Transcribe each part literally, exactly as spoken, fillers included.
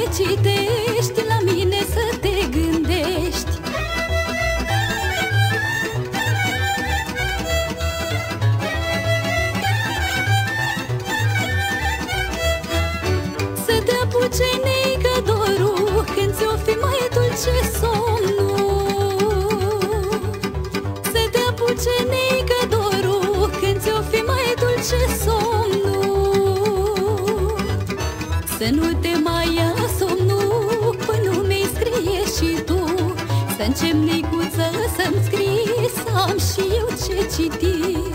citești, la mine să te gândești. Să te apuce neică dorul când ți-o fi mai dulce somnul. Să te apuce neică dorul când ți-o fi mai dulce somnul. Să nu te mai ia somnul până nu mi scrie și tu. Să încep, neicuță, să-mi scrii, să am și eu ce citi.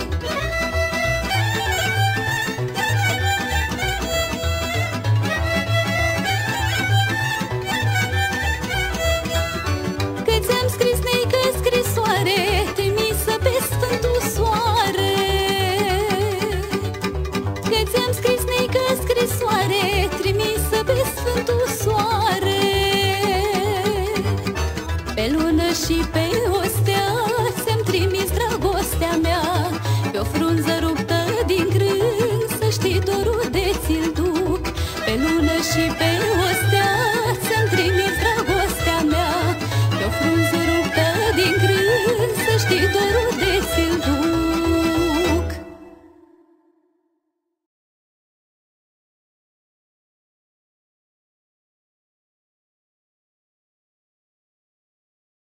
Că ți-am scris, neică, scrisoare trimisă pe Sfântul Soare. Că ți-am scris, neică, scrisoare trimisă pe Sfântul Soare. Pe lună și pe